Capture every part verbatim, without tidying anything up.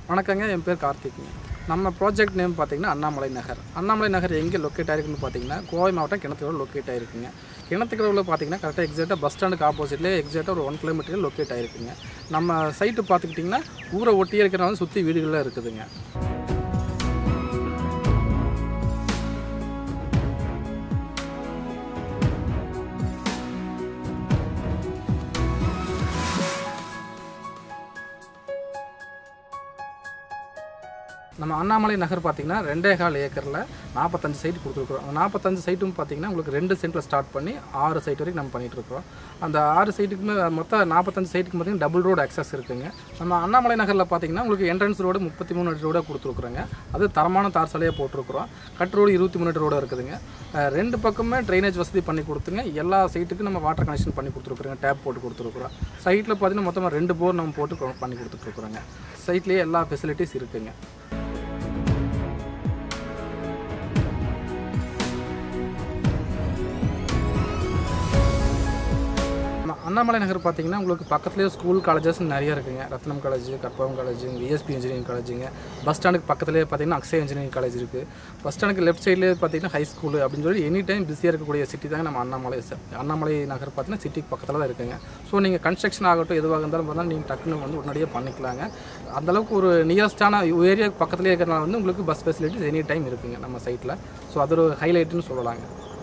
வணக்கங்க, என் பேர் கார்த்திக்ங்க. நம்ம ப்ராஜெக்ட் நேம் பார்த்தீங்கன்னா அண்ணாமலை நகர். அண்ணாமலை நகர் எங்கே லொக்கேட் ஆகிருக்குன்னு பார்த்தீங்கன்னா கோவை மாவட்டம் கிணத்துக்கடவு லொக்கேட் ஆகிருக்குங்க. கிணத்துக்கடவில் பார்த்தீங்கன்னா கரெக்டாக எக்ஸாக்டாக பஸ் ஸ்டாண்டுக்கு ஆப்போசிட்லேயே எக்ஸாக்டாக ஒரு ஒன் கிலோமீட்டர் லொக்கேட் ஆகிருக்குங்க. நம்ம சைட்டு பார்த்துக்கிட்டிங்கன்னா ஊரை ஒட்டியே இருக்கிறனால சுற்றி வீடுகளில் இருக்குதுங்க. நம்ம அண்ணாமலை நகர் பார்த்திங்கன்னா ரெண்டே கால் ஏக்கரில் நாற்பத்தஞ்சு சைட்டு கொடுத்துருக்குறோம். அந்த நாற்பத்தஞ்சு சைட்டும் பார்த்திங்கன்னா உங்களுக்கு ரெண்டு சென்ட்டில் ஸ்டார்ட் பண்ணி ஆறு சைட் வரைக்கும் நம்ம பண்ணிகிட்ருக்கோம். அந்த ஆறு சைட்டுக்குமே மொத்தம் நாற்பத்தஞ்சு சைட்டுக்கு பார்த்திங்கன்னா டபுள் ரோடு அக்சஸ் இருக்குதுங்க. நம்ம அண்ணாமலை நகரில் பார்த்திங்கன்னா உங்களுக்கு என்ட்ரன்ஸ் ரோடு முப்பத்தி மூணு அடி ரோடாக கொடுத்துருக்குறோங்க. அது தரமான தார் சாலையாக போட்டிருக்கிறோம். கட் ரோடு இருபத்தி மூணு அடி ரோடாக இருக்குதுங்க. ரெண்டு பக்கமே ட்ரைனேஜ் வசதி பண்ணி கொடுத்துங்க. எல்லா சைட்டுக்கும் நம்ம வாட்டர் கனெக்ஷன் பண்ணி கொடுத்துருக்குறோங்க. டேப் போட்டு கொடுத்துருக்குறோம். சைட்டில் பார்த்திங்கன்னா மொத்தமாக ரெண்டு போர் நம்ம போட்டு பண்ணி கொடுத்துட்ருக்குறோங்க. சைட்லேயே எல்லா ஃபெசிலிட்டிஸ் இருக்குதுங்க. அண்ணாமலை நகர் பார்த்திங்கன்னா உங்களுக்கு பக்கத்துலேயே ஸ்கூல் காலேஜஸ் நிறைய இருக்குங்க. Rathnam college, Karpagam college, VSB engineering காலேஜுங்க. பஸ் ஸ்டாண்டுக்கு பக்கத்துலேயே பார்த்திங்கன்னா அக்ஷய இன்ஜினியரிங் காலேஜ் இருக்குது. பஸ் ஸ்டாண்டுக்கு லெஃப்ட் சைட்லேயே பார்த்திங்கன்னா ஹை ஸ்கூல் அப்படின்னு சொல்லி எனி டைம் பிஸியாக இருக்கக்கூடிய சிட்டி தாங்க நம்ம அண்ணாமலை அண்ணாமலை நகர் பார்த்திங்கன்னா சிட்டிக்கு பக்கத்தில் தான் இருக்குங்க. ஸோ நீங்கள் கன்ஸ்ட்ரக்ஷன் ஆகட்டும் எதுவாக இருந்தாலும் பார்த்தா நீங்கள் டக்குன்னு வந்து உடனடியாக பண்ணிக்கலாங்க. அந்தளவுக்கு ஒரு நியரஸ்டான ஏரியா பக்கத்துலேயே இருக்கிறனால வந்து உங்களுக்கு பஸ் ஃபெசிலிட்டிஸ் எனி டைம் இருக்குங்க நம்ம சைட்டில். ஸோ அது ஒரு ஹைலைட்டுன்னு சொல்லலாங்க.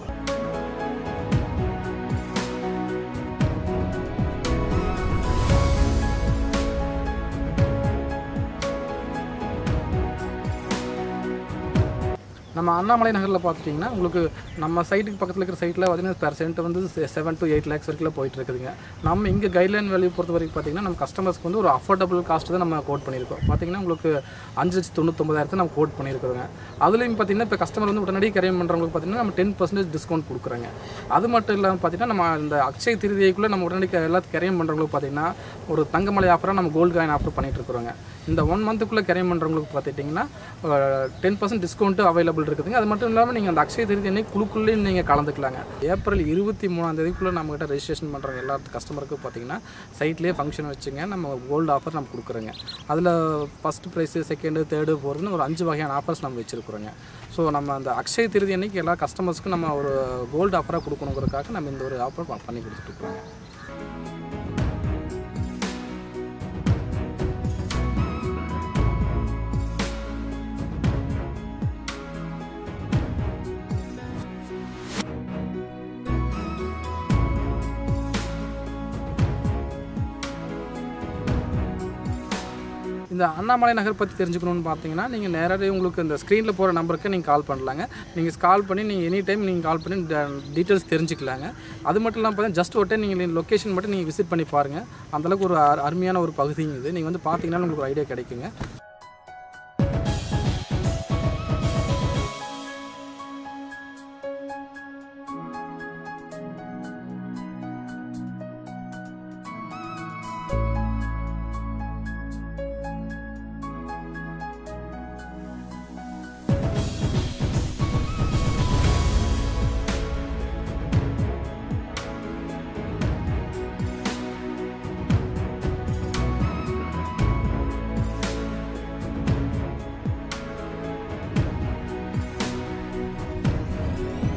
நம்ம அண்ணாமலை நகரில் பார்த்துட்டிங்கன்னா உங்களுக்கு நம்ம சைட்டுக்கு பக்கத்தில் இருக்கிற சைட்டில் பார்த்தீங்கன்னா பெர் சென்ட் வந்து செவன் டு எயிட் லேக்ஸ் வரைக்கும் போயிட்டு இருக்குதுங்க. நம்ம இங்கே கைட்லைன் வேல்யூ பொறுத்த வரைக்கும் பார்த்திங்கன்னா நம்ம கஸ்டமர்ஸ்க்கு வந்து ஒரு அஃபோர்டபுள் காஸ்ட் தான் நம்ம கோட் பண்ணியிருக்கோம். பார்த்திங்கன்னா உங்களுக்கு அஞ்சு லட்சத்து தொண்ணூத்தொம்பதாயிரத்தை நம்ம கோட் பண்ணியிருக்கிறோங்க. அதுலேயும் பார்த்திங்கன்னா இப்போ கஸ்டமர் வந்து உடனடியாக கரையம் பண்ணுறவங்களுக்கு பார்த்திங்கன்னா நம்ம டென் பர்சன்டேஜ் டிஸ்கவுண்ட் கொடுக்குறோங்க. அது மட்டும் இல்லாமல் பார்த்திங்கன்னா நம்ம இந்த அக்ஷய திருதியைக்குள்ளே நம்ம உடனடியாக எல்லாத்துக்கும் கரையம் பண்ணுறவங்களுக்கு பார்த்திங்கன்னா ஒரு தங்கமலை ஆஃபராக நம்ம கோல்டு காயின் ஆஃபர் பண்ணிகிட்டு இருக்கிறோங்க. இந்த ஒன் மந்த்துக்குள்ளே கரையம் பண்ணுறவங்களுக்கு பார்த்துட்டிங்கன்னா டென் பர்சன்ட் டிஸ்கவுண்ட்டு அவைலபிள் இருக்குதுங்க. அது மட்டும் இல்லாமல் நீங்கள் அந்த அக்ஷய திருதி அன்னைக்கு குழுக்குள்ளேயும் நீங்கள் கலந்துக்கலாங்க. ஏப்ரல் இருபத்தி மூணாம் தேதிக்குள்ளே நம்மகிட்ட ரெஜிஸ்ட்ரேஷன் பண்ணுறவங்க எல்லா கஸ்டமருக்கும் பார்த்தீங்கன்னா சைட்லேயே ஃபங்க்ஷன் வச்சுங்க நம்ம கோல்டு ஆஃபர் நம்ம கொடுக்குறோங்க. அதில் ஃபஸ்ட்டு ப்ரைஸு, செகண்டு, தேர்டு, ஃபோர்த்துன்னு ஒரு அஞ்சு வகையான ஆஃபர்ஸ் நம்ம வச்சுருக்குறோங்க. ஸோ நம்ம அந்த அக்ஷய திருதி அன்னைக்கு எல்லா கஸ்டமர்ஸ்க்கும் நம்ம ஒரு கோல்டு ஆஃபராக கொடுக்கணுங்கிறதுக்காக நம்ம இந்த ஒரு ஆஃபர் பண்ணி கொடுத்துட்ருக்குறோங்க. இந்த அண்ணாமலை நகர் பற்றி தெரிஞ்சுக்கணுன்னு பார்த்தீங்கன்னா நீங்கள் நேரடியாக உங்களுக்கு இந்த ஸ்க்ரீனில் போகிற நம்பருக்கு நீங்கள் கால் பண்ணலாங்க. நீங்கள் கால் பண்ணி நீங்கள் எனி டைம் நீங்கள் கால் பண்ணி டீட்டெயில்ஸ் தெரிஞ்சுக்கலாங்க. அது மட்டும் இல்லாமல் பார்த்தீங்கன்னா ஜஸ்ட் ஒரு டைம் நீங்கள் லொக்கேஷன் மட்டும் நீங்கள் விசிட் பண்ணி பாருங்கள். அந்தளவுக்கு ஒரு அருமையான ஒரு பகுதிங்க இது. நீங்கள் வந்து பார்த்தீங்கன்னா உங்களுக்கு ஒரு ஐடியா கிடைக்குங்க.